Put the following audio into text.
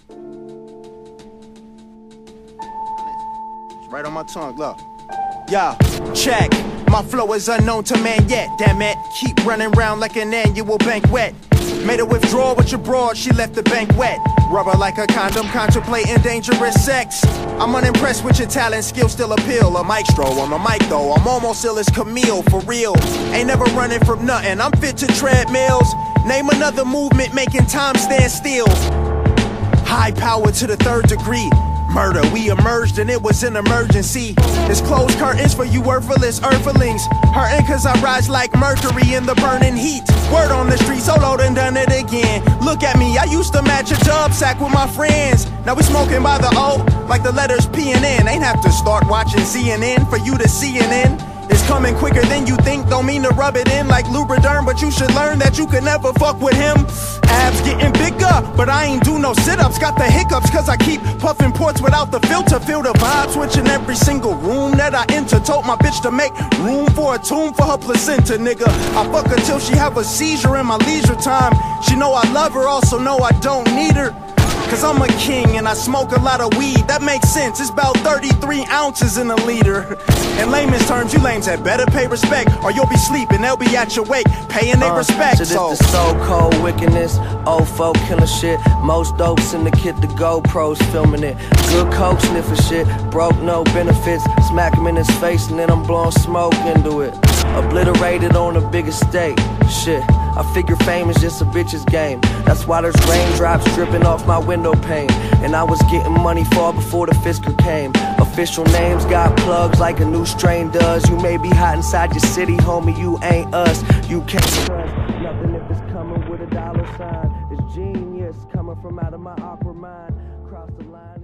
It's right on my tongue, look. Yeah, check. My flow is unknown to man yet, damn it. Keep running round like an annual banquet. Made a withdrawal with your broad, she left the bank wet. Rubber like a condom, contemplating dangerous sex. I'm unimpressed with your talent, skill still appeal. A maestro on the mic though, I'm almost ill as Camille, for real. Ain't never running from nothing, I'm fit to treadmills. Name another movement making time stand still. High power to the third degree. Murder, we emerged and it was an emergency. It's closed curtains for you worthless earthlings. Hurting cause I rise like mercury in the burning heat. Word on the street, solo done it again. Look at me, I used to match a dub sack with my friends. Now we smoking by the O, like the letters P and N. Ain't have to start watching CNN for you to see an end. It's coming quicker than you think, don't mean to rub it in like Lubriderm, but you should learn that you can never fuck with him. Abs getting bigger, but I ain't do no sit-ups. Got the hiccups cause I keep puffing ports without the filter. Feel the vibe switching every single room that I enter. Told my bitch to make room for a tomb for her placenta, nigga. I fuck her till she have a seizure in my leisure time. She know I love her, also know I don't need her. Cause I'm a king and I smoke a lot of weed. That makes sense, it's about 33 ounces in a liter. In layman's terms, you lames had better pay respect, or you'll be sleeping, they'll be at your wake, paying their respect. So this the so-cold wickedness, old folk killing shit. Most dopes in the kit, the GoPros filming it. Good coke sniffing shit, broke no benefits. Smack him in his face and then I'm blowing smoke into it. Obliterated on a bigger stage, shit. I figure fame is just a bitch's game. That's why there's raindrops dripping off my window pane. And I was getting money far before the Fisker came. Official names got plugs like a new strain does. You may be hot inside your city, homie, you ain't us. You can't trust nothing if it's coming with a dollar sign. It's genius coming from out of my awkward mind. Cross the line.